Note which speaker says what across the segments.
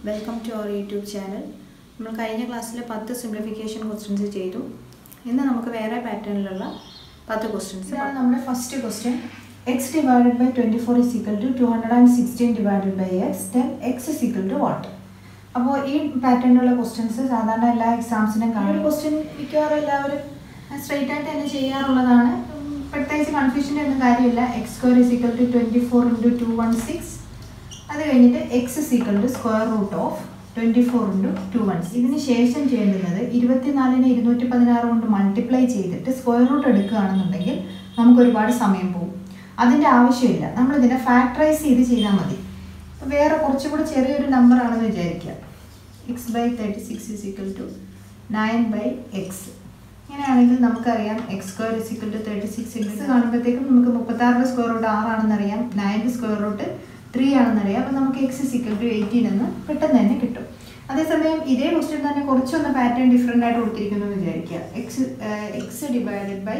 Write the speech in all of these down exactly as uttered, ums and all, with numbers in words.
Speaker 1: Welcome to our YouTube channel. We will in class ten simplification questions. Now we will see a pattern ten questions.
Speaker 2: This is our first question. X divided by twenty-four is equal to two hundred sixteen divided by x. Then x is equal to what? Now this pattern questions are all exams. This question is straight out. But there is confusion in the x square is equal to twenty-four into two hundred sixteen. That is x is equal to square root of twenty-four into two hundred sixteen. This is twenty-four കൊണ്ട് multiply ചെയ്തിട്ട് square root എടുക്കുകയാണെന്നുണ്ടെങ്കിൽ നമുക്ക് ഒരുപാട് സമയം പോകും. അതിന്റെ ആവശ്യമില്ല. നമ്മൾ ഇതിനെ ഫാക്ടറൈസ് ചെയ്ത് ചെയ്താൽ മതി. വേറെ കുറച്ചുകൂടി ചെറിയൊരു നമ്പർ ആണെന്ന് വിചാരിക്കുക. x by thirty-six is equal to nine by x. ഇങ്ങനെയാണെങ്കിൽ നമുക്കറിയാം x square is equal to thirty-six. x കാണുമ്പോഴത്തേക്കും നമുക്ക് മുപ്പത്താറ് സ്ക്വയർ റൂട്ട് ആറ് ആണെന്നറിയാം. nine സ്ക്വയർ റൂട്ട് three ആണെന്നറിയാം. അപ്പോൾ നമുക്ക് x is equal to eighteen എന്ന് പെട്ടെന്ന് തന്നെ കിട്ടും. അതേസമയം ഇതേ ക്വസ്റ്റ്യൻ തന്നെ കുറച്ചൊന്ന് പാറ്റേൺ ഡിഫറെൻ്റ് ആയിട്ട് കൊടുത്തിരിക്കുന്നു എന്ന് വിചാരിക്കുക. x x divided by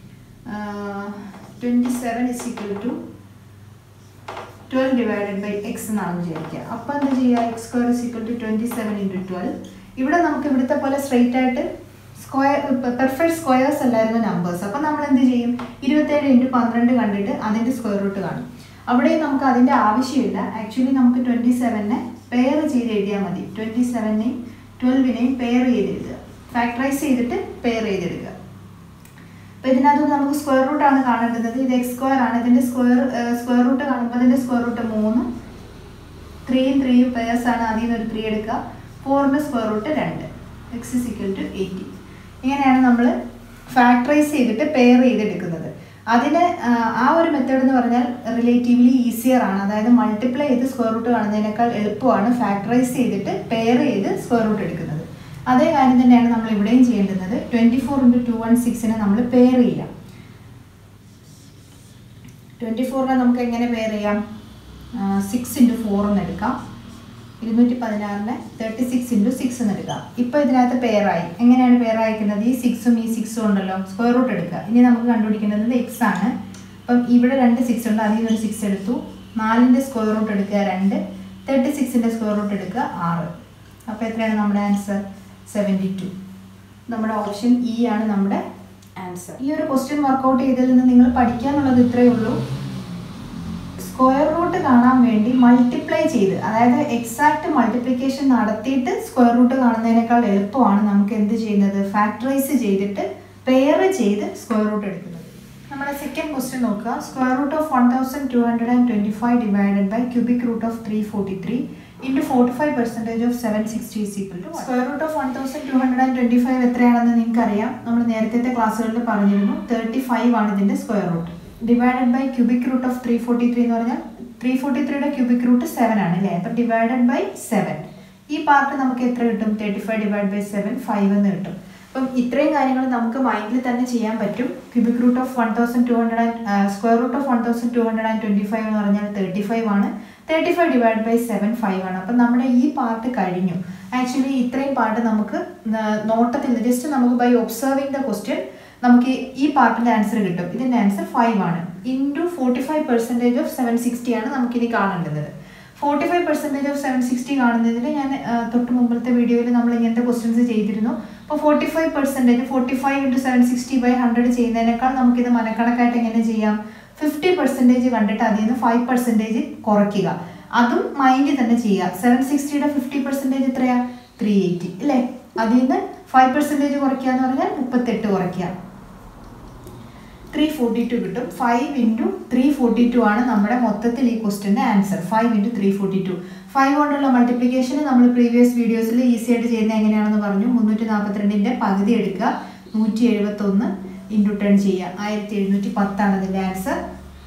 Speaker 2: twenty-seven is equal to twelve divided by x എന്നാണ് വിചാരിക്കുക. അപ്പോൾ എന്താ ചെയ്യുക? x square is equal to twenty-seven into twelve. ഇവിടെ നമുക്ക് ഇവിടുത്തെ പോലെ സ്ട്രെയിറ്റ് ആയിട്ട് സ്ക്വയർ പെർഫെക്റ്റ് സ്ക്വയേഴ്സ് അല്ലായിരുന്നു നമ്പേഴ്സ്. അപ്പോൾ നമ്മൾ എന്ത് ചെയ്യും? ഇരുപത്തേഴ് ഇൻറ്റു പന്ത്രണ്ട് കണ്ടിട്ട് അതിൻ്റെ സ്ക്വയർ റൂട്ട് കാണും. അവിടെ നമുക്ക് അതിൻ്റെ ആവശ്യമില്ല. ആക്ച്വലി നമുക്ക് ട്വൻറ്റി സെവനെ പെയർ ചെയ്ത് എഴുതിയാൽ മതി. ട്വൻറ്റി സെവനെയും ട്വൽവിനെയും പെയർ ചെയ്ത് എഴുതുക. ഫാക്ടറൈസ് ചെയ്തിട്ട് പെയർ ചെയ്തെടുക്കുക. അപ്പോൾ ഇതിനകത്ത് നമുക്ക് സ്ക്വയർ റൂട്ടാണ് കാണേണ്ടത്. ഇത് എക്സ് സ്ക്വയർ ആണ്. ഇതിൻ്റെ സ്ക്വയർ സ്ക്വയർ റൂട്ട് കാണുമ്പോൾ അതിൻ്റെ സ്ക്വയർ റൂട്ട് മൂന്ന്, ത്രീയും ത്രീയും പെയേഴ്സ് ആണ്. അതിൽ നിന്ന് ഒരു ത്രീ എടുക്കുക. ഫോറിൻ്റെ സ്ക്വയർ റൂട്ട് രണ്ട്. X is equal to eighty. ഇങ്ങനെയാണ് നമ്മൾ ഫാക്ടറൈസ് ചെയ്തിട്ട് പെയർ ചെയ്തെടുക്കുന്നത്. അതിന് ആ ഒരു മെത്തേഡ് എന്ന് പറഞ്ഞാൽ റിലേറ്റീവ്ലി ഈസിയർ ആണ്. അതായത് മൾട്ടിപ്ലൈ ചെയ്ത് സ്ക്വയർ റൂട്ട് കാണുന്നതിനേക്കാൾ എളുപ്പമാണ് ഫാക്ടറൈസ് ചെയ്തിട്ട് പെയർ ചെയ്ത് സ്ക്വയർ റൂട്ട് എടുക്കുന്നത്. അതേ കാര്യം തന്നെയാണ് നമ്മൾ ഇവിടെയും ചെയ്യേണ്ടത്. Twenty four into two one സിക്സിനെ നമ്മൾ പെയർ ചെയ്യാം. ട്വൻറ്റി ഫോറിനെ നമുക്ക് എങ്ങനെ പെയർ ചെയ്യാം? സിക്സ് ഇൻറ്റു ഫോർ എന്ന് എടുക്കാം. ഇരുന്നൂറ്റി പതിനാറിനെ തേർട്ടി സിക്സ് ഇൻറ്റു സിക്സ് എന്ന് എടുക്കാം. ഇപ്പോൾ ഇതിനകത്ത് പെയറായി. എങ്ങനെയാണ് പെയർ അയക്കുന്നത്? ഈ സിക്സും ഈ സിക്സും ഉണ്ടല്ലോ, സ്ക്വയർ റൂട്ട് എടുക്കുക. ഇനി നമുക്ക് കണ്ടുപിടിക്കേണ്ടത് എക്സ് ആണ്. അപ്പം ഇവിടെ രണ്ട് സിക്സ് ഉണ്ട്. അതിൽ നിന്നൊരു സിക്സ് എടുത്തു. നാലിൻ്റെ സ്ക്വയർ റൂട്ട് എടുക്കുക രണ്ട്. തേർട്ടി സിക്സിൻ്റെ സ്ക്വയർ റൂട്ട് എടുക്കുക ആറ്. അപ്പോൾ എത്രയാണ് നമ്മുടെ ആൻസർ? Seventy two. നമ്മുടെ ഓപ്ഷൻ ഇ ആണ് നമ്മുടെ ആൻസർ. ഈ ഒരു ക്വസ്റ്റ്യൻ വർക്കൗട്ട് ചെയ്തതിൽ നിന്ന് നിങ്ങൾ പഠിക്കാനുള്ളത് ഇത്രയേ ഉള്ളൂ. സ്ക്വയർ റൂട്ട് കാണാൻ വേണ്ടി മൾട്ടിപ്ലൈ ചെയ്ത്, അതായത് എക്സാക്ട് മൾട്ടിപ്ലിക്കേഷൻ നടത്തിയിട്ട് സ്ക്വയർ റൂട്ട് കാണുന്നതിനേക്കാൾ എളുപ്പമാണ് നമുക്ക് എന്ത് ചെയ്യുന്നത്? ഫാക്ടറൈസ് ചെയ്തിട്ട് പെയർ ചെയ്ത് സ്ക്വയർ റൂട്ട് എടുക്കുന്നത്. നമ്മുടെ സെക്കൻഡ് ക്വസ്റ്റ്യൻ നോക്കുക. Square root of one thousand two hundred and twenty five divided by cubic root of three forty three into forty five percentage of seven sixty is equal to square root of one thousand two hundred and twenty five എത്രയാണെന്ന് നിങ്ങൾക്കറിയാം. നമ്മൾ നേരത്തെ ക്ലാസ്സുകളിൽ പറഞ്ഞിരുന്നു. Thirty five ആണ് ഇതിൻ്റെ square root. Divided by cubic root of three forty three എന്ന് പറഞ്ഞാൽ ത്രീ ഫോർട്ടി ത്രീയുടെ ക്യൂബിക് റൂട്ട് സെവൻ ആണ് അല്ലേ? അപ്പം ഡിവൈഡഡ് ബൈ സെവൻ. ഈ പാർട്ട് നമുക്ക് എത്ര കിട്ടും? Thirty five divide by seven five എന്ന് കിട്ടും. അപ്പം ഇത്രയും കാര്യങ്ങൾ നമുക്ക് മൈൻഡിൽ തന്നെ ചെയ്യാൻ പറ്റും. Cubic root of one thousand two hundred and square root of one thousand two hundred and twenty five എന്ന് പറഞ്ഞാൽ തേർട്ടി ഫൈവ് ആണ്. Thirty five divide by seven five ആണ്. അപ്പം നമ്മുടെ ഈ പാർട്ട് കഴിഞ്ഞു. ആക്ച്വലി ഇത്രയും പാർട്ട് നമുക്ക് നോട്ടത്തിൽ ജസ്റ്റ് നമുക്ക് ബൈ ഒബ്സർവിങ് ദ ക്വസ്റ്റ്യൻ നമുക്ക് ഈ പാർട്ടിൻ്റെ ആൻസർ കിട്ടും. ഇതിൻ്റെ ആൻസർ ഫൈവ് ആണ്. Into forty five percentage of seven sixty ആണ് നമുക്കിനി കാണേണ്ടത്. Forty five percentage of seven sixty കാണുന്നതിന് ഞാൻ തൊട്ട് മുമ്പത്തെ വീഡിയോയിൽ നമ്മൾ ഇങ്ങനത്തെ ക്വസ്റ്റ്യൻസ് ചെയ്തിരുന്നു. അപ്പോൾ forty five percentage forty five into seven sixty by hundred ചെയ്യുന്നതിനേക്കാൾ നമുക്കിത് മനക്കണക്കായിട്ട് എങ്ങനെ ചെയ്യാം? ഫിഫ്റ്റി പെർസെൻറ്റേജ് കണ്ടിട്ട് അതിൽ നിന്ന് ഫൈവ് പെർസെൻറ്റേജ് കുറയ്ക്കുക. അതും മൈൻഡിൽ തന്നെ ചെയ്യുക. സെവൻ സിക്സ്റ്റിയുടെ ഫിഫ്റ്റി പെർസെൻറ്റേജ് എത്രയാണ്? ത്രീ എയ്റ്റി അല്ലേ? അതിൽ നിന്ന് ഫൈവ് പെർസെൻറ്റേജ് കുറയ്ക്കുക എന്ന് പറഞ്ഞാൽ മുപ്പത്തെട്ട് കുറയ്ക്കുക. ത്രീ ഫോർട്ടി ടു കിട്ടും. Five into three forty two ആണ് നമ്മുടെ മൊത്തത്തിൽ ഈ ക്വസ്റ്റ്യൻ്റെ answer. Five into three forty two. Five കൊണ്ടുള്ള മൾട്ടിപ്ലിക്കേഷൻ നമ്മൾ പ്രീവിയസ് വീഡിയോസിൽ ഈസി ആയിട്ട് ചെയ്യുന്നത് എങ്ങനെയാണെന്ന് പറഞ്ഞു. മുന്നൂറ്റി നാൽപ്പത്തിരണ്ടിൻ്റെ പകുതി എടുക്കുക. നൂറ്റി എഴുപത്തൊന്ന് ഇൻറ്റു ടെൻ ചെയ്യുക. ആയിരത്തി എഴുന്നൂറ്റി പത്താണ് ഇതിൻ്റെ ആൻസർ.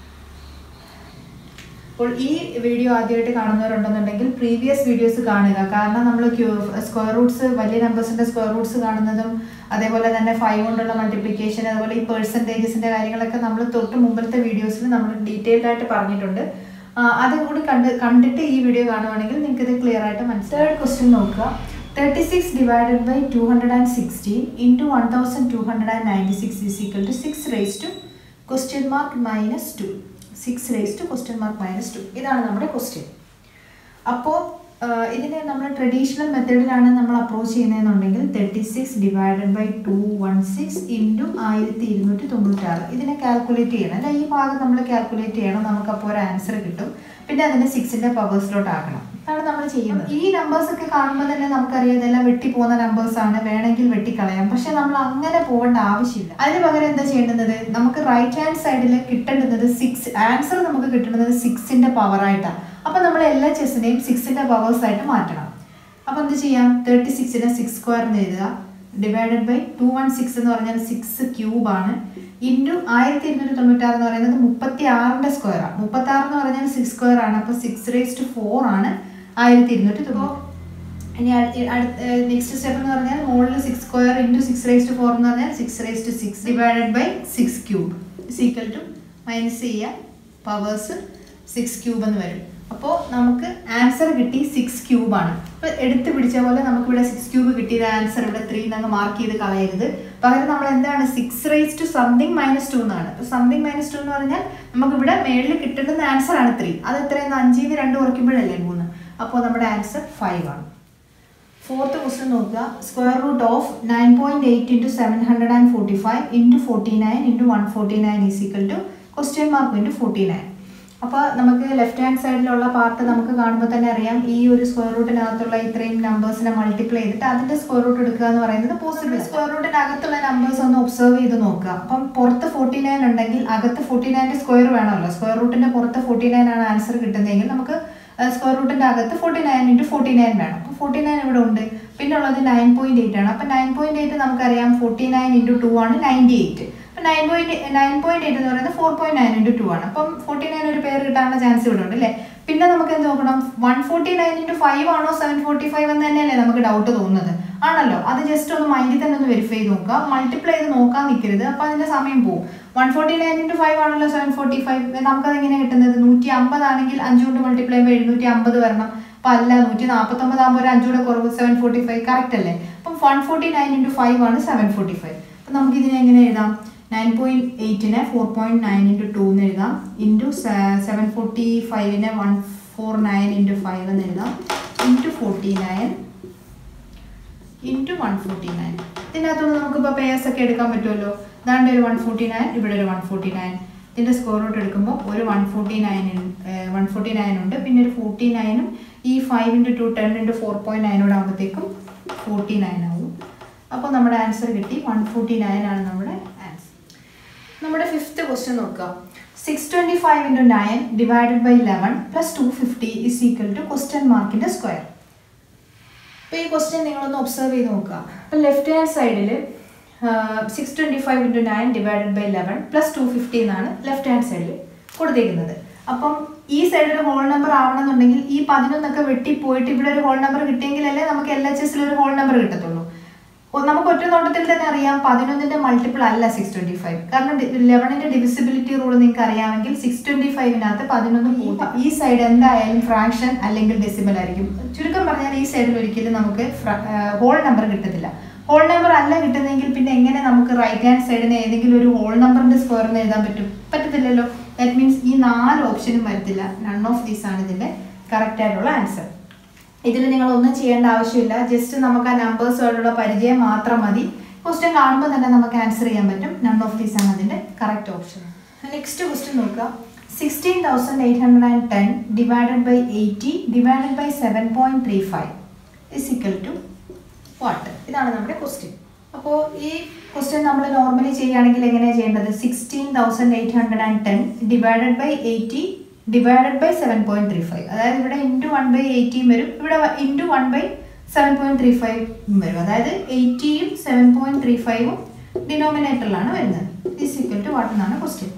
Speaker 2: അപ്പോൾ ഈ വീഡിയോ ആദ്യമായിട്ട് കാണുന്നവരുണ്ടെന്നുണ്ടെങ്കിൽ പ്രീവിയസ് വീഡിയോസ് കാണുക. കാരണം നമ്മൾ സ്ക്വയർ റൂട്ട്സ്, വലിയ നമ്പേഴ്സിൻ്റെ സ്ക്വയർ റൂട്ട്സ് കാണുന്നതും അതേപോലെ തന്നെ ഫൈവ് കൊണ്ടുള്ള മൾട്ടിപ്ലിക്കേഷൻ, അതുപോലെ ഈ പെർസെൻറ്റേജസിൻ്റെ കാര്യങ്ങളൊക്കെ നമ്മൾ തൊട്ട് മുമ്പത്തെ വീഡിയോസിൽ നമ്മൾ ഡീറ്റെയിൽഡ് ആയിട്ട് പറഞ്ഞിട്ടുണ്ട്. അതും കൂടി കണ്ട് കണ്ടിട്ട് ഈ വീഡിയോ കാണുവാണെങ്കിൽ നിങ്ങൾക്ക് ഇത് ക്ലിയർ ആയിട്ട് മനസ്സിലാവും. തേർഡ് ക്വസ്റ്റ്യൻ നോക്കുക. Thirty six divided by two hundred and sixteen into one thousand two hundred and ninety six is equal to six raise to question mark minus two. Six raise to question mark minus two. ഇതാണ് നമ്മുടെ question. അപ്പോൾ ഇതിനെ നമ്മൾ traditional മെത്തേഡിലാണ് നമ്മൾ approach ചെയ്യുന്നതെന്നുണ്ടെങ്കിൽ thirty six divided by two one six into ആയിരത്തി ഇരുന്നൂറ്റി തൊണ്ണൂറ്റാറ് ഇതിനെ കാൽക്കുലേറ്റ് ചെയ്യണം അല്ല ഈ ഭാഗം നമ്മൾ കാൽക്കുലേറ്റ് ചെയ്യണം നമുക്കപ്പോൾ ഒരു ആൻസർ കിട്ടും പിന്നെ അതിനെ സിക്സിൻ്റെ പവേഴ്സിലോട്ട് ആക്കണം അതാണ് നമ്മൾ ചെയ്യുന്നത് ഈ നമ്പേഴ്സൊക്കെ കാണുമ്പോൾ തന്നെ നമുക്കറിയാം ഇതെല്ലാം വെട്ടി പോകുന്ന നമ്പേഴ്സാണ് വേണമെങ്കിൽ വെട്ടിക്കളയാം പക്ഷെ നമ്മൾ അങ്ങനെ പോകേണ്ട ആവശ്യമില്ല അതിന് പകരം എന്താ ചെയ്യേണ്ടത് നമുക്ക് റൈറ്റ് ഹാൻഡ് സൈഡിൽ കിട്ടേണ്ടുന്നത് സിക്സ് ആൻസർ നമുക്ക് കിട്ടുന്നത് സിക്സിൻ്റെ പവറായിട്ടാണ് അപ്പോൾ നമ്മൾ എല്ലാ ചെസ്സിനെയും സിക്സിൻ്റെ പവേഴ്സായിട്ട് മാറ്റണം അപ്പോൾ എന്ത് ചെയ്യാം തേർട്ടി സിക്സിനെ സിക്സ് സ്ക്വയർ എന്ന് എഴുതുക divided by two one six എന്ന് പറഞ്ഞാൽ സിക്സ് ക്യൂബാണ് ഇൻറ്റു ആയിരത്തി ഇരുന്നൂറ്റി തൊണ്ണൂറ്റാറ് എന്ന് പറയുന്നത് മുപ്പത്തി ആറിൻ്റെ സ്ക്വയറാണ് മുപ്പത്തി ആറ് എന്ന് പറഞ്ഞാൽ സിക്സ് സ്ക്വയർ ആണ് അപ്പോൾ സിക്സ് റേസ് ടു ഫോർ ആണ് ആയിരത്തി ഇരുന്നൂറ്റി തൊണ്ണൂറ് ഇനി അടുത്ത നെക്സ്റ്റ് സ്റ്റെപ്പ് എന്ന് പറഞ്ഞാൽ മുകളിൽ six square into six raise to four എന്ന് പറഞ്ഞാൽ six raise to six divided by six cube is equal to minus ചെയ്യുക പവേഴ്സ് സിക്സ് ക്യൂബ് എന്ന് വരും അപ്പോൾ നമുക്ക് ആൻസർ കിട്ടി സിക്സ് ക്യൂബാണ് അപ്പോൾ എടുത്ത് പിടിച്ച പോലെ നമുക്കിവിടെ സിക്സ് ക്യൂബ് കിട്ടിയത് ആൻസർ ഇവിടെ ത്രീ എന്നങ്ങ് മാർക്ക് ചെയ്ത് കളയരുത് പകരം നമ്മൾ എന്താണ് six raise to something minus two എന്നാണ് അപ്പോൾ സംതിങ് മൈനസ് ടു എന്ന് പറഞ്ഞാൽ നമുക്കിവിടെ മേളിൽ കിട്ടുന്ന ആൻസർ ആണ് ത്രീ അത് എത്രയെന്ന് അഞ്ചിൽ നിന്ന് രണ്ട് കുറയ്ക്കുമ്പോഴല്ലേ മൂന്ന് അപ്പോൾ നമ്മുടെ ആൻസർ ഫൈവ് ആണ് ഫോർത്ത് ക്വസ്റ്റ്യൻ നോക്കുക square root of nine point eight into seven hundred and forty five into forty nine into one forty nine is equal to question mark into forty nine അപ്പോൾ നമുക്ക് left hand സൈഡിലുള്ള part നമുക്ക് കാണുമ്പോൾ തന്നെ അറിയാം ഈ ഒരു സ്ക്വയർ റൂട്ടിനകത്തുള്ള ഇത്രയും നമ്പേഴ്സിനെ മൾട്ടിപ്ലൈ ചെയ്തിട്ട് അതിൻ്റെ സ്ക്വയർ റൂട്ട് എടുക്കുക എന്ന് പറയുന്നത് പോസിബിൾ സ്ക്വയർ റൂട്ടിനകത്തുള്ള നമ്പേഴ്സ് ഒന്ന് ഒബ്സർവ് ചെയ്ത് നോക്കുക അപ്പം പുറത്ത് ഫോർട്ടി നയൻ ഉണ്ടെങ്കിൽ അകത്ത് ഫോർട്ടി നയൻ്റെ സ്ക്വയർ വേണമല്ലോ സ്ക്വയർ റൂട്ടിൻ്റെ പുറത്ത് ഫോർട്ടി നയൻ ആണ് ആൻസർ കിട്ടുന്നതെങ്കിൽ നമുക്ക് സ്ക്വയർ റൂട്ടിൻ്റെ അകത്ത് forty nine into forty nine വേണം അപ്പോൾ ഫോർട്ടി നയൻ ഇവിടെ ഉണ്ട് പിന്നെ ഉള്ളത് നയൻ പോയിൻറ്റ് എയ്റ്റ് ആണ് അപ്പോൾ നയൻ പോയിൻറ്റ് എയ്റ്റ് നമുക്കറിയാം ഫോർട്ടി നയൻ ഇൻറ്റു ടു ആണ് നയൻറ്റി എയ്റ്റ് അപ്പം nine point nine point eight എന്ന് പറയുന്നത് four point nine into two ആണ് അപ്പം ഫോർട്ടി നയൻ ഒരു പേര് കിട്ടാനുള്ള ചാൻസ് ഇവിടെ ഉണ്ട് അല്ലേ പിന്നെ നമുക്ക് എന്ത് നോക്കണം one forty nine into five ആണോ സെവൻ ഫോർട്ടി ഫൈവ് എന്ന് തന്നെയല്ലേ നമുക്ക് ഡൗട്ട് തോന്നുന്നത് ആണല്ലോ അത് ജസ്റ്റ് ഒന്ന് മൈൻഡിൽ തന്നെ ഒന്ന് വെരിഫൈ ചെയ്ത് നോക്കുക മൾട്ടിപ്ലൈ ചെയ്ത് നോക്കാൻ നിൽക്കരുത് അപ്പോൾ അതിൻ്റെ സമയം പോകും one forty nine into five ആണല്ലോ സെവൻ ഫോർട്ടി ഫൈവ് നമുക്കത് എങ്ങനെ കിട്ടുന്നത് നൂറ്റി അമ്പതാണെങ്കിൽ അഞ്ച് കൊണ്ട് മൾട്ടിപ്ലൈ ചെയ്യുമ്പോൾ എഴുന്നൂറ്റി അമ്പത് വരണം അപ്പോൾ അല്ല നൂറ്റി നാൽപ്പത്തൊമ്പതാകുമ്പോൾ ഒരു അഞ്ചൂടെ കുറവ് സെവൻ ഫോർട്ടി ഫൈവ് കറക്റ്റ് അല്ലേ അപ്പം one forty nine into five ആണ് സെവൻ ഫോർട്ടി ഫൈവ് അപ്പം നമുക്കിതിനെ എങ്ങനെ എഴുതാം നയൻ പോയിൻറ്റ് എയ്റ്റിനെ four point nine into two എന്ന് എഴുതാം ഇൻറ്റു സെവൻ ഫോർട്ടി ഫൈവിനെ one four nine into five എന്ന് എഴുതാം into forty nine into one forty nine ഇതിനകത്തുനിന്ന് നമുക്കിപ്പോൾ പേഴ്സ് ഒക്കെ എടുക്കാൻ പറ്റുമല്ലോ ഇതാണ്ട് ഒരു വൺ ഫോർട്ടി നയൻ ഇവിടെ ഒരു വൺ ഫോർട്ടി നയൻ ഇതിൻ്റെ സ്കോർ റൂട്ട് എടുക്കുമ്പോൾ ഒരു one forty nine one forty nine ഉണ്ട് പിന്നെ ഒരു ഫോർട്ടി നയനും ഈ five into two ten into four point നയനോട് ആകുമ്പോഴത്തേക്കും ഫോർട്ടി നയൻ ആവും അപ്പോൾ നമ്മുടെ ആൻസർ കിട്ടി വൺ ഫോർട്ടി നയൻ ആണ് നമ്മുടെ ആൻസർ നമ്മുടെ ഫിഫ്ത്ത് ക്വസ്റ്റ്യൻ നോക്കുക six twenty five into nine divided by eleven plus two fifty is equal to question മാർക്കിൻ്റെ സ്ക്വയർ അപ്പോൾ ഈ ക്വസ്റ്റ്യൻ നിങ്ങളൊന്ന് ഒബ്സർവ് ചെയ്ത് നോക്കുക അപ്പോൾ ലെഫ്റ്റ് ഹാൻഡ് സൈഡിൽ six twenty five into nine divided by eleven plus two fifty എന്നാണ് left hand സൈഡിൽ കൊടുത്തേക്കുന്നത് അപ്പം ഈ സൈഡിൽ ഒരു ഹോൾ നമ്പർ ആവണമെന്നുണ്ടെങ്കിൽ ഈ പതിനൊന്നൊക്കെ വെട്ടിപ്പോയിട്ട് ഇവിടെ ഒരു ഹോൾ നമ്പർ കിട്ടിയെങ്കിലല്ലേ നമുക്ക് എൽ എച്ച് എസിൽ ഒരു ഹോൾ നമ്പർ കിട്ടത്തുള്ളൂ നമുക്ക് ഒറ്റ നോട്ടത്തിൽ തന്നെ അറിയാം പതിനൊന്നിൻ്റെ മൾട്ടിപ്പിൾ അല്ല സിക്സ് ട്വൻറ്റി ഫൈവ് കാരണം ലെവനിൻ്റെ ഡിവിസിബിലിറ്റി റൂൾ നിങ്ങൾക്ക് അറിയാമെങ്കിൽ സിക്സ് ട്വൻറ്റി ഫൈവിനകത്ത് പതിനൊന്ന് പോകും ഈ സൈഡ് എന്തായാലും ഫ്രാക്ഷൻ അല്ലെങ്കിൽ ഡെസിമൽ ആയിരിക്കും ചുരുക്കം പറഞ്ഞാൽ ഈ സൈഡിൽ ഒരിക്കലും നമുക്ക് ഹോൾ നമ്പർ കിട്ടത്തില്ല ഹോൾ നമ്പർ അല്ല കിട്ടുന്നതെങ്കിൽ പിന്നെ എങ്ങനെ നമുക്ക് റൈറ്റ് ഹാൻഡ് സൈഡിന് ഏതെങ്കിലും ഒരു ഹോൾ നമ്പറിൻ്റെ സ്ക്വയർ എന്ന് എഴുതാൻ പറ്റും പറ്റത്തില്ലല്ലോ ദാറ്റ് മീൻസ് ഈ നാല് ഓപ്ഷനും വരത്തില്ല നൺ ഓഫ് ദീസ് ആണ് ഇതിൻ്റെ കറക്റ്റ് ആയിട്ടുള്ള ആൻസർ ഇതിൽ നിങ്ങൾ ഒന്നും ചെയ്യേണ്ട ആവശ്യമില്ല ജസ്റ്റ് നമുക്ക് ആ നമ്പേഴ്സുമായിട്ടുള്ള പരിചയം മാത്രം മതി ക്വസ്റ്റ്യൻ കാണുമ്പോൾ തന്നെ നമുക്ക് ആൻസർ ചെയ്യാൻ പറ്റും നൺ ഓഫ് ദീസ് ആണ് അതിൻ്റെ കറക്റ്റ് ഓപ്ഷൻ നെക്സ്റ്റ് ക്വസ്റ്റ്യൻ നോക്കുക sixteen thousand eight hundred and ten divided by eighty divided by seven point three five is equal to what ഇതാണ് നമ്മുടെ ക്വസ്റ്റ്യൻ അപ്പോൾ ഈ ക്വസ്റ്റ്യൻ നമ്മൾ നോർമലി ചെയ്യുകയാണെങ്കിൽ എങ്ങനെയാണ് ചെയ്യേണ്ടത് sixteen thousand eight hundred and ten divided by eighty divided by seven point three five അതായത് ഇവിടെ ഇൻറ്റു വൺ ബൈ എയ്റ്റിയും വരും ഇവിടെ into one by seven point three five വരും അതായത് എയ്റ്റിയും സെവൻ പോയിൻറ്റ് ത്രീ ഫൈവും ഡിനോമിനേറ്ററിലാണ് വരുന്നത് ഈസ് ഈക്വൽ ടു വാട്ട് എന്നാണ് ക്വസ്റ്റ്യൻ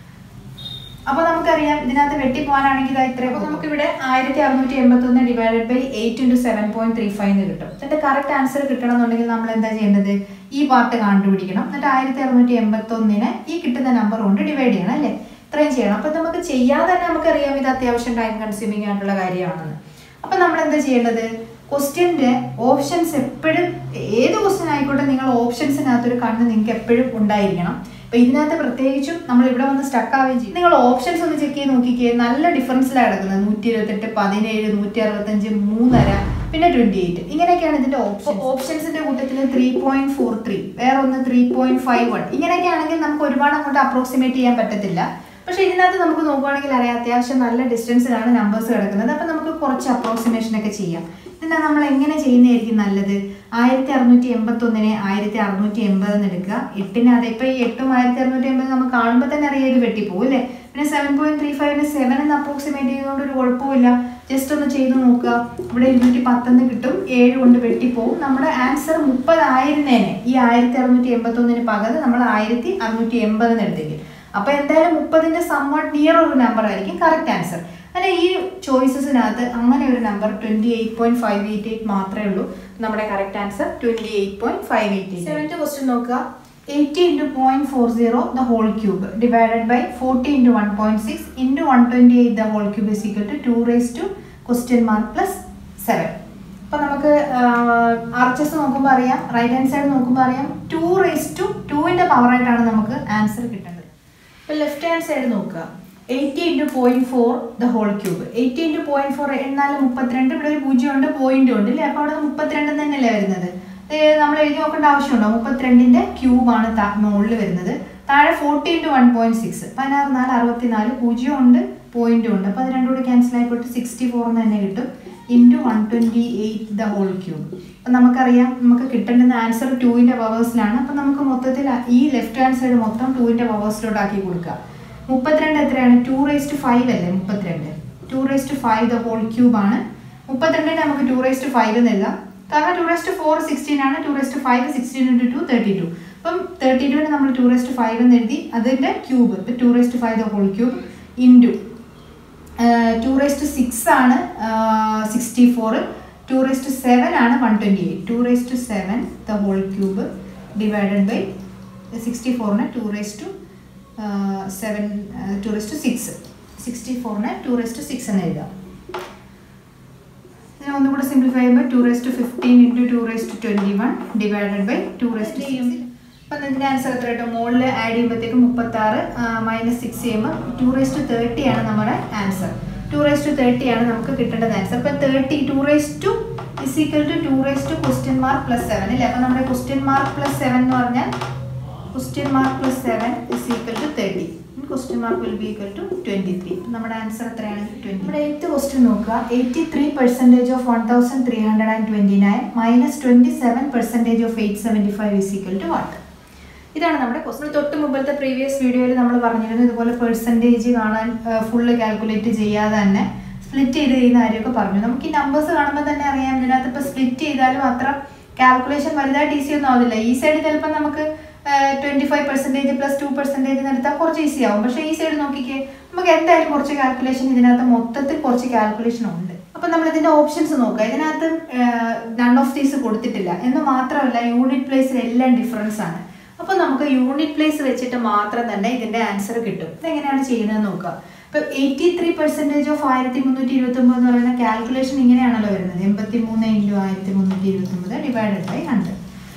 Speaker 2: അപ്പോൾ നമുക്കറിയാം ഇതിനകത്ത് വെട്ടിപ്പോകാനാണെങ്കിൽ ഇത് ഇത്രയും അപ്പോൾ നമുക്കിവിടെ ആയിരത്തി അറുന്നൂറ്റി എൺപത്തൊന്ന് divided by eight into seven point three five എന്ന് കിട്ടും എന്നിട്ട് കറക്റ്റ് ആൻസർ കിട്ടണമെന്നുണ്ടെങ്കിൽ നമ്മൾ എന്താ ചെയ്യേണ്ടത് ഈ പാർട്ട് കണ്ടുപിടിക്കണം എന്നിട്ട് ആയിരത്തി അറുന്നൂറ്റി എൺപത്തൊന്നിനെ ഈ കിട്ടുന്ന നമ്പർ കൊണ്ട് ഡിവൈഡ് ചെയ്യണം അല്ലേ ഇത്രയും ചെയ്യണം അപ്പോൾ നമുക്ക് ചെയ്യാതെ തന്നെ നമുക്കറിയാം ഇത് അത്യാവശ്യം ടൈം കൺസ്യൂമിങ് ആയിട്ടുള്ള കാര്യമാണെന്ന് അപ്പോൾ നമ്മൾ എന്താ ചെയ്യേണ്ടത് ക്വസ്റ്റ്യൻ്റെ ഓപ്ഷൻസ് എപ്പോഴും ഏത് ക്വസ്റ്റ്യൻ ആയിക്കോട്ടെ നിങ്ങൾ ഓപ്ഷൻസിനകത്തൊരു കണ്ണ് നിങ്ങൾക്ക് എപ്പോഴും ഉണ്ടായിരിക്കണം അപ്പോൾ ഇതിനകത്ത് പ്രത്യേകിച്ചും നമ്മൾ ഇവിടെ വന്ന് സ്റ്റക്ക് ആവുകയും ചെയ്യും. നിങ്ങൾ ഓപ്ഷൻസ് ഒന്ന് ചെക്ക് ചെയ്ത് നോക്കിക്കേ, നല്ല ഡിഫറൻസിലാണ് കിടക്കുന്നത്. നൂറ്റി ഇരുപത്തെട്ട്, പതിനേഴ്, നൂറ്റി അറുപത്തഞ്ച്, മൂന്നര, പിന്നെ ട്വൻറ്റി എയ്റ്റ്, ഇങ്ങനെയൊക്കെയാണ് ഇതിൻ്റെ ഓപ്ഷൻ. ഓപ്ഷൻസിൻ്റെ കൂട്ടത്തിൽ ത്രീ പോയിന്റ് ഫോർ ത്രീ, വേറെ ഒന്ന് ത്രീ പോയിന്റ് ഫൈവ് വൺ, ഇങ്ങനെയൊക്കെ ആണെങ്കിൽ നമുക്ക് ഒരുപാട് അങ്ങോട്ട് അപ്രോക്സിമേറ്റ് ചെയ്യാൻ പറ്റത്തില്ല. പക്ഷേ ഇതിനകത്ത് നമുക്ക് നോക്കുകയാണെങ്കിൽ അറിയാം അത്യാവശ്യം നല്ല ഡിസ്റ്റൻസിലാണ് നമ്പേഴ്സ് കിടക്കുന്നത്. അപ്പോൾ നമുക്ക് കുറച്ച് അപ്രോക്സിമേഷനൊക്കെ ചെയ്യാം. ഇതിനാ നമ്മൾ എങ്ങനെ ചെയ്യുന്നതായിരിക്കും നല്ലത്? ആയിരത്തി അറുന്നൂറ്റി എൺപത്തൊന്നിനെ ആയിരത്തി അറുന്നൂറ്റി എൺപത് എന്ന് എടുക്കുക. എട്ടിന് അത് ഇപ്പോൾ ഈ എട്ടും ആയിരത്തി അറുന്നൂറ്റി എൺപത് നമുക്ക് കാണുമ്പോൾ തന്നെ അറിയാം ഇത് വെട്ടിപ്പോകും അല്ലേ. പിന്നെ സെവൻ പോയിന്റ് ത്രീ ഫൈവിന് സെവൻ എന്ന് അപ്രോക്സിമേറ്റ് ചെയ്യുന്നതുകൊണ്ട് ഒരു കുഴപ്പമില്ല. ജസ്റ്റ് ഒന്ന് ചെയ്ത് നോക്കുക. ഇവിടെ ഇരുന്നൂറ്റി പത്തൊന്ന് കിട്ടും, ഏഴ് കൊണ്ട് വെട്ടിപ്പോവും. നമ്മുടെ ആൻസർ മുപ്പതായിരുന്നേനെ ഈ ആയിരത്തി അറുന്നൂറ്റി എൺപത്തൊന്നിന് പകരം നമ്മൾ ആയിരത്തി അറുന്നൂറ്റി എൺപതെന്ന് എടുത്തേക്കും. അപ്പോൾ എന്തായാലും മുപ്പതിൻ്റെ സംവാട്ട് നിയർ ഒരു നമ്പർ ആയിരിക്കും കറക്റ്റ് ആൻസർ. അങ്ങനെ ഈ ചോയ്സസിനകത്ത് അങ്ങനെ ഒരു number twenty eight point five eight eight മാത്രമേ ഉള്ളൂ. നമ്മുടെ correct answer twenty eight point five eight eight. Seventh question നോക്കുക. Eighty into point four zero the whole cube divided by forty into one point six into one twenty eight the whole cube is equal to two raise to question mark plus seven. അപ്പോൾ നമുക്ക് R H S നോക്കുമ്പോൾ അറിയാം, right hand side നോക്കുമ്പോൾ അറിയാം to raise to ടുവിൻ്റെ പവറായിട്ടാണ് നമുക്ക് answer കിട്ടേണ്ടത്. ഇപ്പോൾ ലെഫ്റ്റ് ഹാൻഡ് സൈഡ് നോക്കുക. Eighty into point four the whole cube. Eighty into point four എന്നാൽ മുപ്പത്തിരണ്ട്, ഇവിടെ ഒരു പൂജ്യം ഉണ്ട്, പോയിന്റ് ഉണ്ട് അല്ലേ. അപ്പോൾ അവിടെ മുപ്പത്തിരണ്ട് തന്നെയല്ലേ വരുന്നത്. നമ്മൾ എഴുതി നോക്കേണ്ട ആവശ്യമുണ്ടോ? മുപ്പത്തിരണ്ടിൻ്റെ ക്യൂബാണ് മുകളിൽ വരുന്നത്. താഴെ forty into one point six, പതിനാറ് നാല് അറുപത്തി നാല്, പൂജ്യം ഉണ്ട് പോയിന്റും ഉണ്ട്. അപ്പോൾ അത് രണ്ടും കൂടി ക്യാൻസൽ ആയിപ്പോയിട്ട് സിക്സ്റ്റി ഫോർ എന്ന് തന്നെ കിട്ടും. Into one twenty eight the whole cube. അപ്പം നമുക്കറിയാം നമുക്ക് കിട്ടേണ്ടുന്ന ആൻസർ ടുവിൻ്റെ പവേഴ്സിലാണ്. അപ്പം നമുക്ക് മൊത്തത്തിൽ ഈ ലെഫ്റ്റ് ഹാൻഡ് സൈഡ് മൊത്തം ടുവിൻ്റെ പവേഴ്സിലോട്ട് ആക്കി കൊടുക്കുക. മുപ്പത്തിരണ്ട് എത്രയാണ്? ടു റേസ് ടു ഫൈവ് അല്ലേ മുപ്പത്തിരണ്ട്. Two raise to five the whole ക്യൂബാണ്. മുപ്പത്തിരണ്ടിന് നമുക്ക് ടു റേസ് ടു ഫൈവ് എന്നെല്ലാം, കാരണം two raise to four sixteen ആണ്. Two raise to five sixteen into two thirty two. അപ്പം തേർട്ടി ടുവിന് നമ്മൾ ടു റേസ് ടു ഫൈവ് എന്ന് എഴുതി, അതിൻ്റെ ക്യൂബ് ഇപ്പം two raise to five the whole cube into two raise to six ആണ് sixty four. Two raise to seven ആണ് one twenty eight. Two raise to seven the whole cube divided by sixty ഫോറിന് two raise to seven two raise to six. Sixty ഫോറിന് two raise to six എന്ന് എഴുതാം. ഇതിനെ ഒന്നും കൂടെ simplify ചെയ്യുമ്പോൾ two raise to fifteen into two raise to twenty one divided by two raise to six. അപ്പം ഇതിൻ്റെ ആൻസർ എത്ര കിട്ടും? മുകളിൽ ആഡ് ചെയ്യുമ്പോഴത്തേക്കും മുപ്പത്താറ് മൈനസ് സിക്സ് ചെയ്യുമ്പോൾ ടു റേസ് ടു തേർട്ടി ആണ് നമ്മുടെ answer. Two raise to thirty ആണ് നമുക്ക് കിട്ടേണ്ടത് ആൻസർ. അപ്പം thirty two raise to is equal to two raise to question mark plus seven അല്ലേ. അപ്പം നമ്മുടെ ക്വസ്റ്റ്യൻ മാർക്ക് പ്ലസ് സെവൻ എന്ന് പറഞ്ഞാൽ question mark plus seven is equal to thirty. Question mark will be equal to twenty three. നമ്മുടെ answer എത്രയാണ്? Twenty. നമ്മുടെ eighth question നോക്കുക. Eighty three percentage of one thousand three hundred and twenty nine minus twenty seven percentage of eight seventy five is equal to what? ഇതാണ് നമ്മുടെ question. തൊട്ട് മുമ്പത്തെ previous വീഡിയോയിൽ നമ്മൾ പറഞ്ഞിരുന്നു ഇതുപോലെ പെർസെൻറ്റേജ് കാണാൻ ഫുള്ള് കാൽക്കുലേറ്റ് ചെയ്യാതെ തന്നെ സ്പ്ലിറ്റ് ചെയ്ത് ചെയ്യുന്ന കാര്യമൊക്കെ പറഞ്ഞു. നമുക്ക് ഈ നമ്പേഴ്സ് കാണുമ്പോൾ തന്നെ അറിയാം ഇതിനകത്ത് ഇപ്പോൾ സ്പ്ലിറ്റ് ചെയ്താലും അത്ര കാൽക്കുലേഷൻ വലുതായിട്ട് ഈസി ഒന്നും ആവില്ല. ഈ സൈഡ് ചിലപ്പോൾ നമുക്ക് twenty five percentage plus two percentage എടുത്താൽ കുറച്ച് ഈസി ആവും. പക്ഷേ ഈ സൈഡ് നോക്കിക്കേ, നമുക്ക് എന്തായാലും കുറച്ച് കാൽക്കുലേഷൻ ഇതിനകത്ത് മൊത്തത്തിൽ കുറച്ച് കാൽക്കുലേഷൻ ഉണ്ട്. അപ്പം നമ്മൾ ഇതിൻ്റെ ഓപ്ഷൻസ് നോക്കുക. ഇതിനകത്ത് നൺ ഓഫ് ദീസ് കൊടുത്തിട്ടില്ല എന്ന് മാത്രമല്ല യൂണിറ്റ് പ്ലേസിൽ എല്ലാം ഡിഫറൻസ് ആണ്. അപ്പോൾ നമുക്ക് യൂണിറ്റ് പ്ലേസ് വെച്ചിട്ട് മാത്രം തന്നെ ഇതിൻ്റെ ആൻസർ കിട്ടും. ഇതെങ്ങനെയാണ് ചെയ്യുന്നത് നോക്കുക. ഇപ്പോൾ എയ്റ്റി ത്രീ പെർസെൻറ്റേജ് ഓഫ് ആയിരത്തി മുന്നൂറ്റി ഇരുപത്തൊമ്പത് എന്ന് പറയുന്ന കാൽക്കുലേഷൻ ഇങ്ങനെയാണല്ലോ വരുന്നത്. എൺപത്തി മൂന്ന് ഇൻറ്റു ആയിരത്തി മുന്നൂറ്റി ഇരുപത്തൊമ്പത് ഡിവൈഡഡ് ബൈ ഹൺഡ്രഡ്.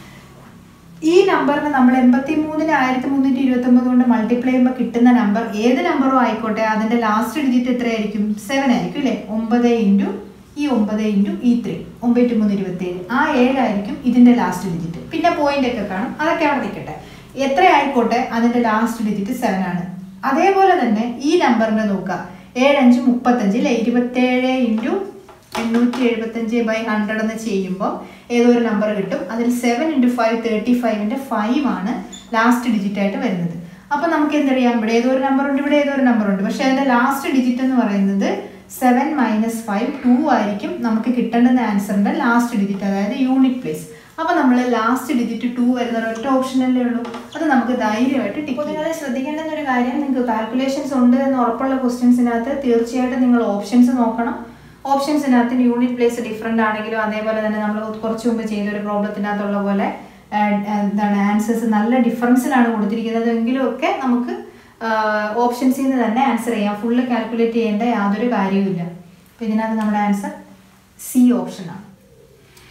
Speaker 2: ഈ നമ്പറിന് നമ്മൾ എൺപത്തി മൂന്നിന് ആയിരത്തി മുന്നൂറ്റി ഇരുപത്തൊമ്പത് കൊണ്ട് മൾട്ടിപ്ലൈ ചെയ്യുമ്പോൾ കിട്ടുന്ന നമ്പർ ഏത് നമ്പറും ആയിക്കോട്ടെ അതിൻ്റെ ലാസ്റ്റ് ഡിജിറ്റ് എത്രയായിരിക്കും? സെവൻ ആയിരിക്കും അല്ലേ. ഒമ്പത് ഇൻറ്റു ഈ ഒമ്പത് ഇൻറ്റു ഈ ത്രീ, ഒമ്പത്തി മൂന്ന് ഇരുപത്തേഴ്, ആ ഏഴായിരിക്കും ഇതിൻ്റെ ലാസ്റ്റ് ഡിജിറ്റ്. പിന്നെ പോയിന്റ് ഒക്കെ കാണും, അതൊക്കെ അവിടെ നിൽക്കട്ടെ. എത്ര ആയിക്കോട്ടെ അതിൻ്റെ ലാസ്റ്റ് ഡിജിറ്റ് സെവൻ ആണ്. അതേപോലെ തന്നെ ഈ നമ്പറിൻ്റെ നോക്കുക. ഏഴഞ്ച് മുപ്പത്തഞ്ച് അല്ലേ. ഇരുപത്തേഴ് ഇൻറ്റു എണ്ണൂറ്റി എഴുപത്തഞ്ച് ബൈ ഹൺഡ്രഡ് എന്ന് ചെയ്യുമ്പോൾ ഏതോ ഒരു നമ്പർ കിട്ടും. അതിൽ സെവൻ ഇൻറ്റു ഫൈവ് തേർട്ടി ഫൈവിൻ്റെ ഫൈവ് ആണ് ലാസ്റ്റ് ഡിജിറ്റ് ആയിട്ട് വരുന്നത്. അപ്പോൾ നമുക്ക് എന്തറിയാം? ഇവിടെ ഏതോ ഒരു നമ്പർ ഉണ്ട്, ഇവിടെ ഏതോ ഒരു നമ്പർ ഉണ്ട്. പക്ഷേ അതിൻ്റെ ലാസ്റ്റ് ഡിജിറ്റ് എന്ന് പറയുന്നത് സെവൻ മൈനസ് ഫൈവ് ടു ആയിരിക്കും നമുക്ക് കിട്ടേണ്ടുന്ന ആൻസറിൻ്റെ ലാസ്റ്റ് ഡിജിറ്റ്, അതായത് യൂണിറ്റ് പ്ലേസ്. അപ്പോൾ നമ്മൾ ലാസ്റ്റ് ഡിജിറ്റ് ടു വരുന്ന ഒരൊറ്റ ഓപ്ഷനല്ലേ ഉള്ളൂ. അത് നമുക്ക് ധൈര്യമായിട്ട് ടിക്ക്. നിങ്ങളെ ശ്രദ്ധിക്കേണ്ടുന്ന ഒരു കാര്യം, നിങ്ങൾക്ക് കാൽക്കുലേഷൻസ് ഉണ്ട് എന്ന് ഉറപ്പുള്ള ക്വസ്റ്റ്യൻസിനകത്ത് തീർച്ചയായിട്ടും നിങ്ങൾ ഓപ്ഷൻസ് നോക്കണം. ഓപ്ഷൻസിനകത്ത് യൂണിറ്റ് പ്ലേസ് ഡിഫറെൻ്റ് ആണെങ്കിലും അതേപോലെ തന്നെ നമ്മൾ കുറച്ച് മുമ്പ് ചെയ്തൊരു പ്രോബ്ലത്തിനകത്തുള്ള പോലെ എന്താണ് ആൻസേഴ്സ് നല്ല ഡിഫറൻസിലാണ് കൊടുത്തിരിക്കുന്നത് എങ്കിലും ഒക്കെ നമുക്ക് ഓപ്ഷൻസിൽ നിന്ന് തന്നെ ആൻസർ ചെയ്യാം. ഫുള്ള് കാൽക്കുലേറ്റ് ചെയ്യേണ്ട യാതൊരു കാര്യവുമില്ല. അപ്പോൾ ഇതിനകത്ത് നമ്മുടെ ആൻസർ സി ഓപ്ഷനാണ്.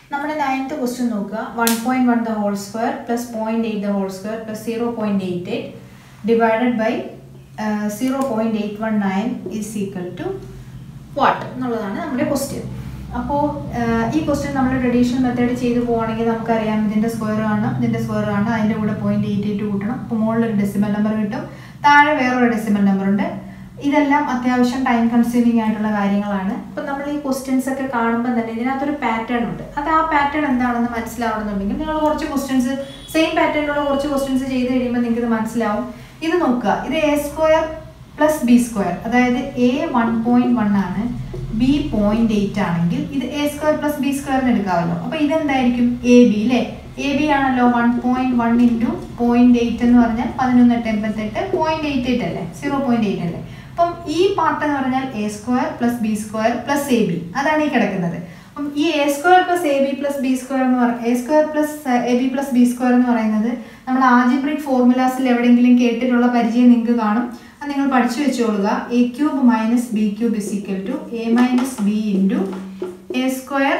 Speaker 2: നമ്മുടെ നയൻത്ത് ക്വസ്റ്റ്യൻ നോക്കുക. One point one the whole square plus point eight the whole square plus zero point eight eight divided by zero point eight one nine is equal to what എന്നുള്ളതാണ് നമ്മുടെ question. അപ്പോൾ ഈ question നമ്മൾ traditional method ചെയ്ത് പോവുകയാണെങ്കിൽ നമുക്കറിയാം ഇതിൻ്റെ square കാണണം, ഇതിൻ്റെ സ്ക്വയർ കാണണം, അതിൻ്റെ കൂടെ പോയിന്റ് എയ്റ്റ് എയ്റ്റ് കൂട്ടണം. അപ്പോൾ മുകളിലൊരു ഡെസിമൽ നമ്പർ കിട്ടും, താഴെ വേറൊരു ഡെസിമൽ നമ്പർ ഉണ്ട്. ഇതെല്ലാം അത്യാവശ്യം ടൈം കൺസ്യൂമിങ് ആയിട്ടുള്ള കാര്യങ്ങളാണ്. അപ്പം നമ്മൾ ഈ ക്വസ്റ്റ്യൻസ് ഒക്കെ കാണുമ്പോൾ തന്നെ ഇതിനകത്തൊരു പാറ്റേൺ ഉണ്ട്. അത് ആ പാറ്റേൺ എന്താണെന്ന് മനസ്സിലാവണമെന്നുണ്ടെങ്കിൽ നിങ്ങൾ കുറച്ച് ക്വസ്റ്റ്യൻസ് സെയിം പാറ്റേണിലുള്ള കുറച്ച് ക്വസ്റ്റ്യൻസ് ചെയ്ത് കഴിയുമ്പോൾ നിങ്ങൾക്ക് ഇത് മനസ്സിലാവും. ഇത് നോക്കുക, ഇത് A square plus B square, അതായത് എ വൺ പോയിന്റ് വൺ ആണ്, ബി പോയിന്റ് എയ്റ്റ് ആണെങ്കിൽ ഇത് എ സ്ക്വയർ പ്ലസ് ബി സ്ക്വയറിന് എടുക്കാമല്ലോ. അപ്പോൾ ഇതെന്തായിരിക്കും എ ബി അല്ലേ? എ ബി ആണല്ലോ one point one into point eight എന്ന് പറഞ്ഞാൽ പതിനൊന്ന് എട്ട് എൺപത്തെട്ട് പോയിന്റ് എയ്റ്റ് എയ്റ്റ് അല്ലേ, സീറോ പോയിന്റ് എയ്റ്റ് അല്ലേ. അപ്പം ഈ പാർട്ട് എന്ന് പറഞ്ഞാൽ A square plus B square plus A B, അതാണ് ഈ കിടക്കുന്നത്. അപ്പം ഈ A square plus A B plus B square എന്ന് പറയുന്നത് A square plus A B plus B square എന്ന് പറയുന്നത് നമ്മൾ ആൾജിബ്രിക് ഫോർമുലാസിൽ എവിടെയെങ്കിലും കേട്ടിട്ടുള്ള പരിചയം നിങ്ങൾക്ക് കാണും. അത് നിങ്ങൾ പഠിച്ചു വെച്ചോളുക. A cube minus B cube is equal to A minus B into A square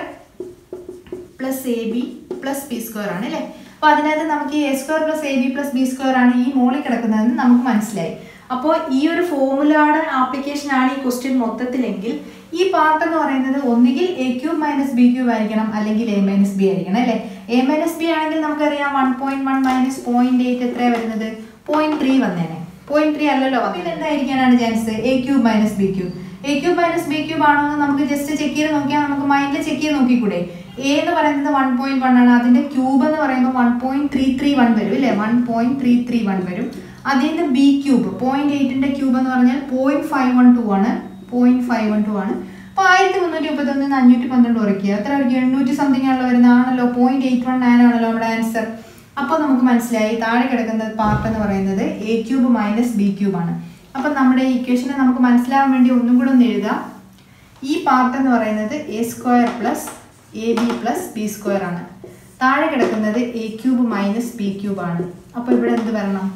Speaker 2: plus A B plus B square ആണ് അല്ലേ. അപ്പോൾ അതിനകത്ത് നമുക്ക് ഈ A square plus A B plus B square ആണ് ഈ മോളിൽ കിടക്കുന്നതെന്ന് നമുക്ക് മനസ്സിലായി. അപ്പോൾ ഈ ഒരു ഫോർമുലയുടെ ആപ്ലിക്കേഷൻ ആണ് ഈ ക്വസ്റ്റ്യൻ മൊത്തത്തിലെങ്കിൽ ഈ പാർട്ട് എന്ന് പറയുന്നത് ഒന്നുകിൽ A cube minus B cube ആയിരിക്കണം, അല്ലെങ്കിൽ എ മൈനസ് ബി ആയിരിക്കണം അല്ലേ. എ മൈനസ് ബി ആണെങ്കിൽ നമുക്കറിയാം one point one minus point eight എത്രയാണ് വരുന്നത്? പോയിന്റ് ത്രീ വന്നേനെ. പോയിന്റ് ത്രീ അല്ലല്ലോ. പിന്നെ എന്തായിരിക്കാനാണ് chance? A cube minus B cube. A cube minus B cube ആണോ എന്ന് നമുക്ക് ജസ്റ്റ് ചെക്ക് ചെയ്ത് നോക്കിയാൽ നമുക്ക് മൈൻഡിൽ ചെക്ക് ചെയ്ത് നോക്കിക്കൂടെ? എ എന്ന് പറയുന്നത് വൺ പോയിന്റ് വൺ ആണ്, അതിന്റെ ക്യൂബ് എന്ന് പറയുമ്പോൾ one point three three one വരും അല്ലേ, one point three three one വരും. അതിൽ നിന്ന് ബി ക്യൂബ് പോയിന്റ് എയ്റ്റിന്റെ ക്യൂബ് എന്ന് പറഞ്ഞാൽ പോയിന്റ് ഫൈവ് വൺ ടു ആണ്, പോയിന്റ് ഫൈവ് വൺ ടു ആണ്. അപ്പോൾ ആയിരത്തി മുന്നൂറ്റി മുപ്പത്തി ഒന്നിന് അഞ്ഞൂറ്റി പന്ത്രണ്ട് കുറയ്ക്കുക, എത്ര കുറയ്ക്കുക? എണ്ണൂറ്റി സംതിങ് ആണല്ലോ വരുന്നതാണല്ലോ. പോയിന്റ് എയ്റ്റ് വൺ നയൻ ആണല്ലോ നമ്മുടെ ആൻസർ. അപ്പോൾ നമുക്ക് മനസ്സിലായി താഴെ കിടക്കുന്ന പാർട്ട് എന്ന് പറയുന്നത് A cube minus B cube ആണ്. അപ്പം നമ്മുടെ ഈ ഇക്വേഷനെ നമുക്ക് മനസ്സിലാവാൻ വേണ്ടി ഒന്നും കൂടെ ഒന്ന് എഴുതാം. ഈ പാർട്ട് എന്ന് പറയുന്നത് A square plus A B plus B square ആണ്. താഴെ കിടക്കുന്നത് A cube minus B cube ആണ്. അപ്പോൾ ഇവിടെ എന്ത് വരണം?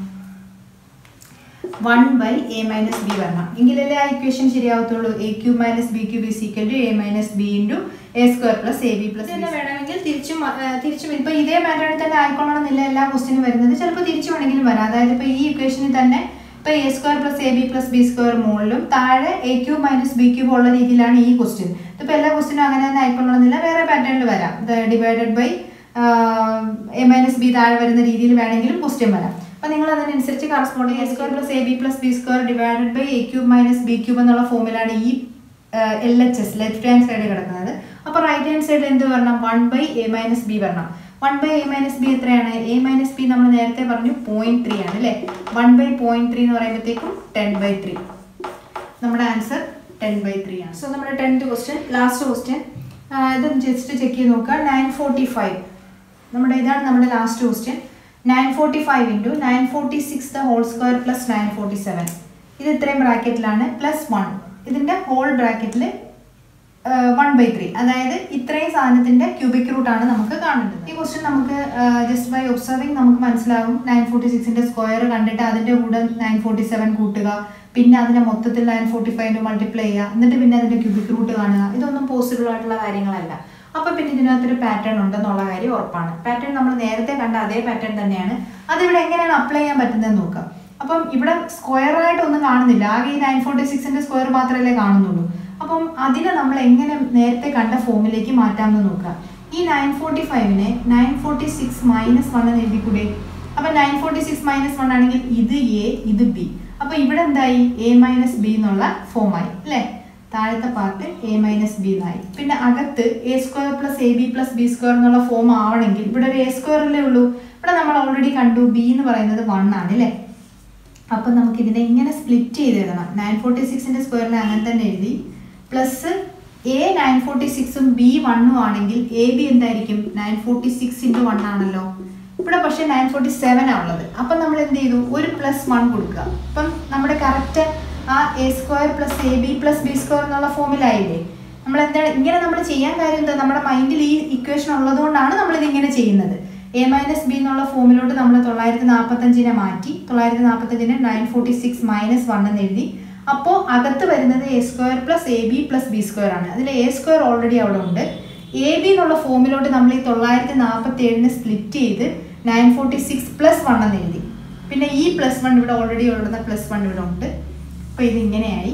Speaker 2: One by A minus B വരണം, എങ്കിലല്ലേ ആ ഇക്വേഷൻ ശരിയാവത്തുള്ളൂ. A cube minus B cube is equal to A minus B into A square plus A B plus. തന്നെ വേണമെങ്കിൽ തിരിച്ചും തിരിച്ചും ഇപ്പോൾ ഇതേ പാറ്റേണിൽ തന്നെ ആയിക്കൊള്ളണമെന്നില്ല എല്ലാ ക്വസ്റ്റിനും വരുന്നത്, ചിലപ്പോൾ തിരിച്ചു വേണമെങ്കിലും വരാം. അതായത് ഇപ്പോൾ ഈ ഇക്വേഷനിൽ തന്നെ ഇപ്പോൾ A square plus A B plus B square മുകളിലും താഴെ A cube minus B cube ഉള്ള രീതിയിലാണ് ഈ ക്വസ്റ്റ്യൻ. ഇപ്പോൾ എല്ലാ ക്വസ്റ്റിനും അങ്ങനെ തന്നെ ആയിക്കൊള്ളണമെന്നില്ല, വേറെ പാറ്റേണിൽ വരാം. Divided by A minus B താഴെ വരുന്ന രീതിയിൽ വേണമെങ്കിലും ക്വസ്റ്റ്യൻ വരാം. അപ്പോൾ നിങ്ങൾ അതിനനുസരിച്ച് corresponding A square plus A B plus B square divided by A cube minus B cube എന്നുള്ള ഫോമിലാണ് ഈ L H S left hand side കിടക്കുന്നത്. അപ്പോൾ റൈറ്റ് ഹാൻഡ് സൈഡ് എന്ത് വരണം? One by A minus B വരണം. One by A minus B എത്രയാണ്? A minus B നമ്മൾ നേരത്തെ പറഞ്ഞു പോയിന്റ് ത്രീ ആണ് അല്ലേ. വൺ ബൈ പോയിന്റ് ത്രീ എന്ന് പറയുമ്പോഴത്തേക്കും ടെൻ ബൈ ത്രീ. നമ്മുടെ ആൻസർ ടെൻ ബൈ ത്രീ ആണ്. സോ നമ്മുടെ ടെൻത്ത് ക്വസ്റ്റ്യൻ, ലാസ്റ്റ് ക്വസ്റ്റ്യൻ, ഇത് ജസ്റ്റ് ചെക്ക് ചെയ്ത് നോക്കുക. നയൻ ഫോർട്ടി ഫൈവ് നമ്മുടെ ഇതാണ് നമ്മുടെ last question. Nine forty five into nine forty six the whole square plus nine forty seven. ഇത് ഇത്രയും ബ്രാക്കറ്റിലാണ് പ്ലസ് വൺ, ഇതിൻ്റെ ഹോൾ ബ്രാക്കറ്റിൽ വൺ ബൈ ത്രീ, അതായത് ഇത്രയും സാധനത്തിൻ്റെ ക്യൂബിക് റൂട്ടാണ് നമുക്ക് കാണേണ്ടത്. ഈ ക്വസ്റ്റ്യൻ നമുക്ക് ജസ്റ്റ് ബൈ ഒബ്സർവിങ് നമുക്ക് മനസ്സിലാകും. നയൻ ഫോർട്ടി സിക്സിൻ്റെ സ്ക്വയർ കണ്ടിട്ട് അതിൻ്റെ കൂടെ നയൻ ഫോർട്ടി സെവൻ കൂട്ടുക, പിന്നെ അതിനെ മൊത്തത്തിൽ നയൻ ഫോർട്ടി ഫൈവിൻ്റെ മൾട്ടിപ്ലൈ ചെയ്യുക, എന്നിട്ട് പിന്നെ അതിൻ്റെ ക്യൂബിക് റൂട്ട് കാണുക. ഇതൊന്നും പോസിബിൾ ആയിട്ടുള്ള കാര്യങ്ങളല്ല. അപ്പോൾ പിന്നെ ഇതിനകത്തൊരു പാറ്റേൺ ഉണ്ടെന്നുള്ള കാര്യം ഉറപ്പാണ്. പാറ്റേൺ നമ്മൾ നേരത്തെ കണ്ട അതേ പാറ്റേൺ തന്നെയാണ്. അതിവിടെ എങ്ങനെയാണ് അപ്ലൈ ചെയ്യാൻ പറ്റുന്നതെന്ന് നോക്കാം. അപ്പം ഇവിടെ സ്ക്വയറായിട്ട് ഒന്നും കാണുന്നില്ല, ആകെ ഈ നയൻ ഫോർട്ടി സിക്സിൻ്റെ സ്ക്വയർ മാത്രമല്ലേ കാണുന്നുള്ളൂ. അപ്പം അതിനെ നമ്മൾ എങ്ങനെ നേരത്തെ കണ്ട ഫോമിലേക്ക് മാറ്റാമെന്ന് നോക്കാം. ഈ നയൻ ഫോർട്ടി ഫൈവിനെ nine forty six minus one എന്ന് എഴുതിക്കൂടെ? അപ്പം nine forty six minus one ആണെങ്കിൽ ഇത് എ ഇത് ബി. അപ്പോൾ ഇവിടെ എന്തായി? എ മൈനസ് ബി എന്നുള്ള ഫോമായി അല്ലേ. താഴത്തെ പാർട്ട് എ മൈനസ് ബി എന്നായി. പിന്നെ അകത്ത് A square plus A B plus B square എന്നുള്ള ഫോം ആവണമെങ്കിൽ ഇവിടെ ഒരു എ സ്ക്വയർ അല്ലേ ഉള്ളൂ. ഇവിടെ നമ്മൾ ഓൾറെഡി കണ്ടു ബി എന്ന് പറയുന്നത് വൺ ആണ് അല്ലേ. അപ്പം നമുക്ക് ഇതിനെ ഇങ്ങനെ സ്പ്ലിറ്റ് ചെയ്ത് എഴുതണം. നയൻ ഫോർട്ടി സിക്സിൻ്റെ സ്ക്വയറിനെ അങ്ങനെ തന്നെ എഴുതി, പ്ലസ് എ നയൻ ഫോർട്ടി സിക്സും ബി വണ്ണും ആണെങ്കിൽ എ ബി എന്തായിരിക്കും? Nine forty six into one ആണല്ലോ. ഇവിടെ പക്ഷേ നയൻ ഫോർട്ടി സെവൻ ആണുള്ളത്. അപ്പം നമ്മൾ എന്ത് ചെയ്തു? ഒരു പ്ലസ് വൺ കൊടുക്കുക. അപ്പം നമ്മുടെ കറക്റ്റ് ആ A square plus A B plus B square എന്നുള്ള ഫോമിലായില്ലേ. നമ്മൾ എന്താണ് ഇങ്ങനെ നമ്മൾ ചെയ്യാൻ കാര്യം എന്താ? നമ്മുടെ മൈൻഡിൽ ഈ ഇക്വേഷൻ ഉള്ളതുകൊണ്ടാണ് നമ്മളിത് ഇങ്ങനെ ചെയ്യുന്നത്. എ മൈനസ് ബി എന്നുള്ള ഫോമിലോട്ട് നമ്മൾ തൊള്ളായിരത്തി നാൽപ്പത്തഞ്ചിനെ മാറ്റി, തൊള്ളായിരത്തി നാൽപ്പത്തഞ്ചിനെ nine forty six minus one എന്ന് എഴുതി. അപ്പോൾ അകത്ത് വരുന്നത് A square plus A B plus B square ആണ്. അതിൽ എ സ്ക്വയർ ഓൾറെഡി അവിടെ ഉണ്ട്, എ ബി എന്നുള്ള ഫോമിലോട്ട് നമ്മൾ ഈ തൊള്ളായിരത്തി നാൽപ്പത്തി ഏഴിന് സ്പ്ലിറ്റ് ചെയ്ത് nine forty six plus one എന്ന് എഴുതി. പിന്നെ ഈ പ്ലസ് വൺ ഇവിടെ ഓൾറെഡി ഉള്ള പ്ലസ് വൺ ഇവിടെ ഉണ്ട്. അപ്പോൾ ഇത് ഇങ്ങനെയായി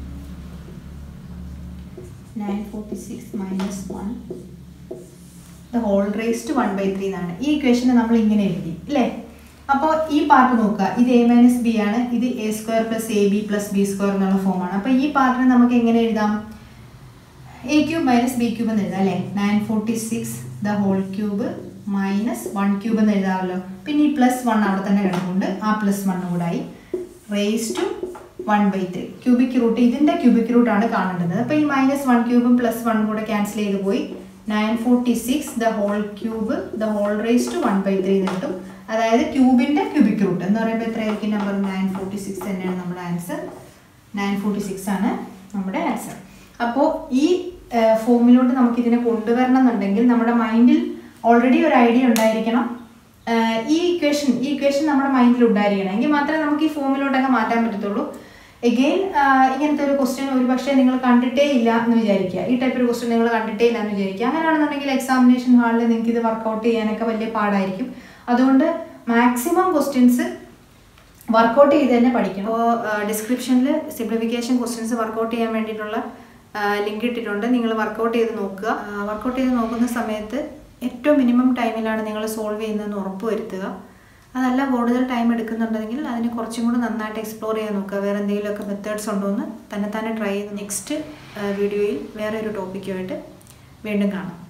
Speaker 2: nine forty six minus one the whole raise to one by three എന്നാണ്. ഈ ഇക്വേഷനെ നമ്മൾ ഇങ്ങനെ എഴുതി അല്ലേ. അപ്പോൾ ഈ പാർട്ട് നോക്കുക, ഇത് എ മൈനസ് ബി ആണ്, ഇത് A square plus A B plus B square എന്നുള്ള ഫോമാണ്. അപ്പോൾ ഈ പാർട്ടിനെ നമുക്ക് എങ്ങനെ എഴുതാം? A cube minus B cube എന്ന് എഴുതാം അല്ലേ. Nine forty six the whole cube minus one cube എന്ന് എഴുതാമല്ലോ. പിന്നെ ഈ പ്ലസ് വൺ അവിടെ തന്നെ കിടക്കുന്നുണ്ട്, ആ പ്ലസ് വൺ കൂടായി raise to one by three cubic root. ഇതിൻ്റെ ക്യൂബിക് റൂട്ടാണ് കാണേണ്ടത്. അപ്പോൾ ഈ മൈനസ് വൺ ക്യൂബും പ്ലസ് വൺ കൂടെ ക്യാൻസൽ ചെയ്ത് പോയി nine forty six the whole cube the whole raise to one by three എന്ന് കിട്ടും. അതായത് ക്യൂബിൻ്റെ ക്യൂബിക് റൂട്ട് എന്ന് പറയുമ്പോൾ എത്രയായിരിക്കും നമ്പർ? നയൻ ഫോർട്ടി സിക്സ് തന്നെയാണ് നമ്മുടെ ആൻസർ. നയൻ ഫോർട്ടി സിക്സ് ആണ് നമ്മുടെ ആൻസർ. അപ്പോൾ ഈ ഫോമിലോട്ട് നമുക്ക് ഇതിനെ കൊണ്ടുവരണം എന്നുണ്ടെങ്കിൽ നമ്മുടെ മൈൻഡിൽ ഓൾറെഡി ഒരു ഐഡിയ ഉണ്ടായിരിക്കണം. ഈ ഇക്വേഷൻ ഈ ഇക്വേഷൻ നമ്മുടെ മൈൻഡിൽ ഉണ്ടായിരിക്കണം, എങ്കിൽ മാത്രമേ നമുക്ക് ഈ ഫോമിലോട്ടൊക്കെ മാറ്റാൻ പറ്റത്തുള്ളൂ. എഗെയിൻ ഇങ്ങനത്തെ ഒരു ക്വസ്റ്റ്യൻ ഒരു പക്ഷേ നിങ്ങൾ കണ്ടിട്ടേ ഇല്ല എന്ന് വിചാരിക്കുക. ഈ ടൈപ്പ് ഒരു ക്വസ്റ്റ്യൻ നിങ്ങൾ കണ്ടിട്ടേ ഇല്ല എന്ന് വിചാരിക്കുക. അങ്ങനെയാണെന്നുണ്ടെങ്കിൽ എക്സാമിനേഷൻ ഹാളിൽ നിങ്ങൾക്ക് ഇത് വർക്കൗട്ട് ചെയ്യാനൊക്കെ വലിയ പാടായിരിക്കും. അതുകൊണ്ട് മാക്സിമം ക്വസ്റ്റ്യൻസ് വർക്കൗട്ട് ചെയ്ത് തന്നെ പഠിക്കണം. അപ്പോൾ ഡിസ്ക്രിപ്ഷനിൽ സിംപ്ലിഫിക്കേഷൻ ക്വസ്റ്റ്യൻസ് വർക്കൗട്ട് ചെയ്യാൻ വേണ്ടിയിട്ടുള്ള ലിങ്ക് ഇട്ടിട്ടുണ്ട്. നിങ്ങൾ വർക്കൗട്ട് ചെയ്ത് നോക്കുക. വർക്കൗട്ട് ചെയ്ത് നോക്കുന്ന സമയത്ത് ഏറ്റവും മിനിമം ടൈമിലാണ് നിങ്ങൾ സോൾവ് ചെയ്യുന്നതെന്ന് ഉറപ്പ് വരുത്തുക. അതല്ല കൂടുതൽ ടൈം എടുക്കുന്നുണ്ടെങ്കിൽ അതിനെ കുറച്ചും കൂടി നന്നായിട്ട് എക്സ്പ്ലോർ ചെയ്യാൻ നോക്കുക. വേറെ എന്തെങ്കിലുമൊക്കെ മെത്തേഡ്സ് ഉണ്ടോ എന്ന് തന്നെ തന്നെ ട്രൈ ചെയ്ത് നെക്സ്റ്റ് വീഡിയോയിൽ വേറെ ഒരു ടോപ്പിക്കുമായിട്ട് വീണ്ടും കാണാം.